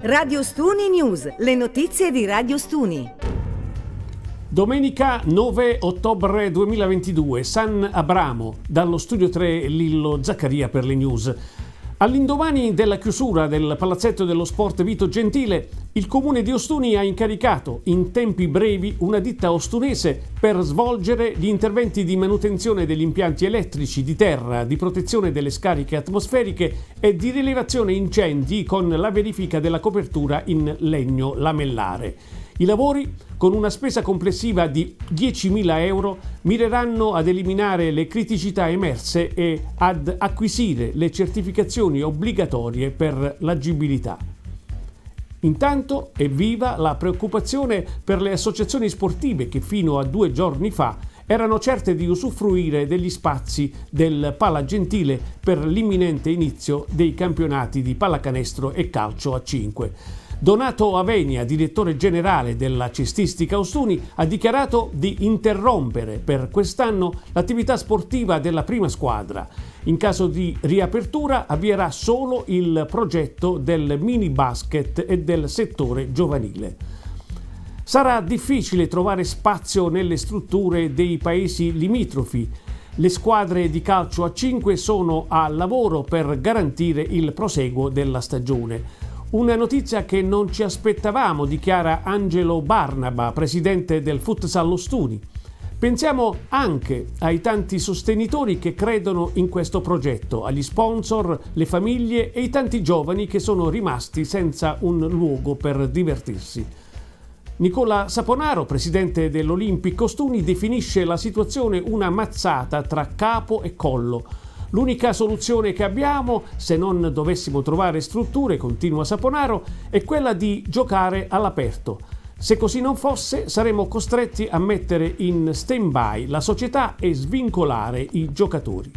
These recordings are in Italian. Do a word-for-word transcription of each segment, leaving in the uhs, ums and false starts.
Radio Stuni News, le notizie di Radio Stuni. Domenica nove ottobre duemilaventidue, San Abramo, dallo studio tre Lillo Zaccaria per le news. All'indomani della chiusura del palazzetto dello sport Vito Gentile, il comune di Ostuni ha incaricato in tempi brevi una ditta ostunese per svolgere gli interventi di manutenzione degli impianti elettrici, di terra, di protezione delle scariche atmosferiche e di rilevazione incendi con la verifica della copertura in legno lamellare. I lavori, con una spesa complessiva di diecimila euro, mireranno ad eliminare le criticità emerse e ad acquisire le certificazioni obbligatorie per l'agibilità. Intanto è viva la preoccupazione per le associazioni sportive che fino a due giorni fa erano certe di usufruire degli spazi del Pala Gentile per l'imminente inizio dei campionati di pallacanestro e calcio a cinque. Donato Avenia, direttore generale della cestistica Ostuni, ha dichiarato di interrompere per quest'anno l'attività sportiva della prima squadra. In caso di riapertura avvierà solo il progetto del mini basket e del settore giovanile. Sarà difficile trovare spazio nelle strutture dei paesi limitrofi. Le squadre di calcio a cinque sono a lavoro per garantire il proseguo della stagione. Una notizia che non ci aspettavamo, dichiara Angelo Barnaba, presidente del Futsal Ostuni. Pensiamo anche ai tanti sostenitori che credono in questo progetto, agli sponsor, le famiglie e i tanti giovani che sono rimasti senza un luogo per divertirsi. Nicola Saponaro, presidente dell'Olimpic Ostuni, definisce la situazione una mazzata tra capo e collo. L'unica soluzione che abbiamo, se non dovessimo trovare strutture, continua Saponaro, è quella di giocare all'aperto. Se così non fosse, saremmo costretti a mettere in stand-by la società e svincolare i giocatori.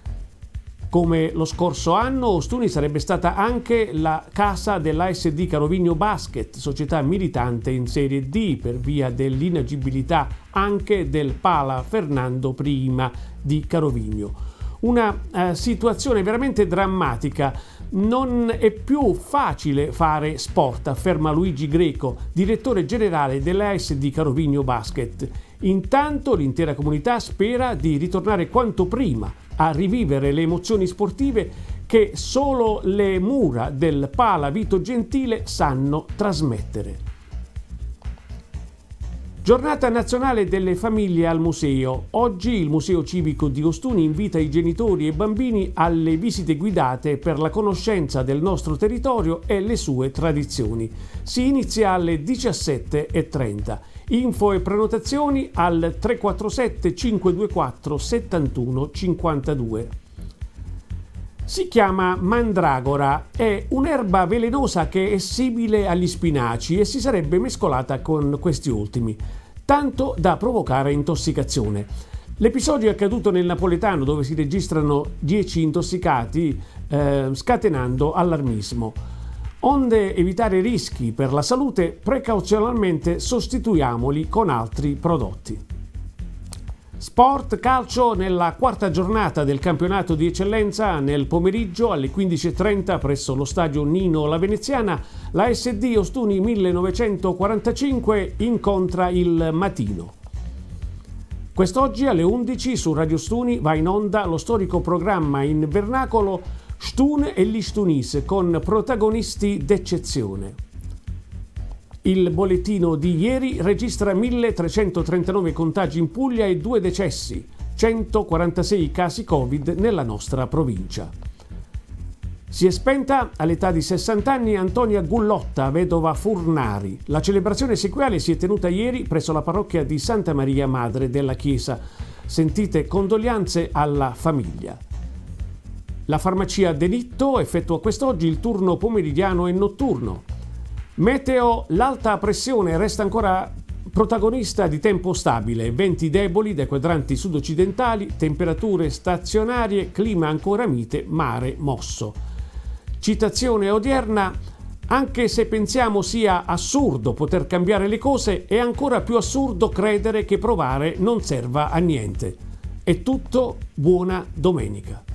Come lo scorso anno, Ostuni sarebbe stata anche la casa dell'A S D Carovigno Basket, società militante in Serie D per via dell'inagibilità anche del Pala Fernando Prima di Carovigno. Una eh, situazione veramente drammatica. Non è più facile fare sport, afferma Luigi Greco, direttore generale dell'A S D Carovigno Basket. Intanto l'intera comunità spera di ritornare quanto prima a rivivere le emozioni sportive che solo le mura del Pala Vito Gentile sanno trasmettere. Giornata nazionale delle famiglie al museo. Oggi il Museo Civico di Ostuni invita i genitori e bambini alle visite guidate per la conoscenza del nostro territorio e le sue tradizioni. Si inizia alle diciassette e trenta. Info e prenotazioni al tre quattro sette cinque due quattro sette uno cinque due. Si chiama mandragora, è un'erba velenosa che è simile agli spinaci e si sarebbe mescolata con questi ultimi, tanto da provocare intossicazione. L'episodio è accaduto nel napoletano, dove si registrano dieci intossicati, eh, scatenando allarmismo. Onde evitare rischi per la salute, precauzionalmente sostituiamoli con altri prodotti. Sport calcio nella quarta giornata del campionato di eccellenza. Nel pomeriggio alle quindici e trenta presso lo stadio Nino La Veneziana la S D Ostuni millenovecentoquarantacinque incontra il Matino. Quest'oggi alle undici su Radio Stuni va in onda lo storico programma in vernacolo Stun e gli Stunis con protagonisti d'eccezione. Il bollettino di ieri registra milletrecentotrentanove contagi in Puglia e due decessi, centoquarantasei casi Covid nella nostra provincia. Si è spenta all'età di sessanta anni Antonia Gullotta, vedova Furnari. La celebrazione sequuale si è tenuta ieri presso la parrocchia di Santa Maria Madre della Chiesa. Sentite condoglianze alla famiglia. La farmacia Delitto effettua quest'oggi il turno pomeridiano e notturno. Meteo, l'alta pressione resta ancora protagonista di tempo stabile, venti deboli dai quadranti sud-occidentali, temperature stazionarie, clima ancora mite, mare mosso. Citazione odierna: anche se pensiamo sia assurdo poter cambiare le cose, è ancora più assurdo credere che provare non serva a niente. È tutto, buona domenica.